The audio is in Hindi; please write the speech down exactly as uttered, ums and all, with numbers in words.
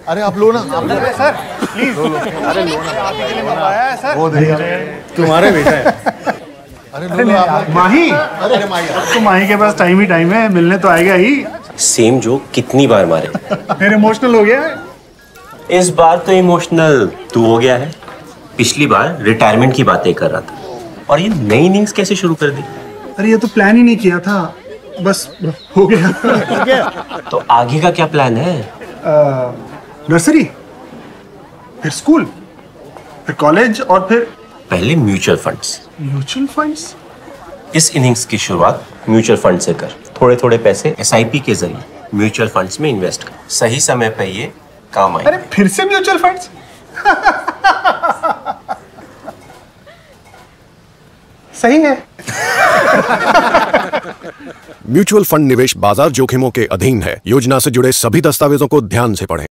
अरे आप लो ना, आप लो सर प्लीज। अरे लो ना, आप ही के लिए मंगवाया है सर। वो देखिए तुम्हारे बेटा है। अरे लो लो आप। माही, अरे माही, तो माही के पास टाइम ही टाइम है, मिलने तो आएगा ही। सेम जोक कितनी बार मारे। फिर इमोशनल हो गया है। इस बार तो इमोशनल तू हो गया है। पिछली बार रिटायरमेंट की बातें कर रहा था और ये नई इनिंग्स कैसे शुरू कर दी। अरे ये तो प्लान ही नहीं किया था, बस हो गया। तो आगे का क्या प्लान है? नर्सरी, फिर स्कूल, फिर कॉलेज और फिर पहले म्यूचुअल फंड्स। Mutual funds? इस इनिंग्स की शुरुआत म्यूचुअल फंड से कर। थोड़े थोड़े पैसे एस आई पी के जरिए म्यूचुअल फंड्स में इन्वेस्ट कर। सही समय पे ये काम आए। अरे फिर से म्यूचुअल फंड्स? सही है। म्यूचुअल फंड निवेश बाजार जोखिमों के अधीन है। योजना से जुड़े सभी दस्तावेजों को ध्यान से पढ़ें।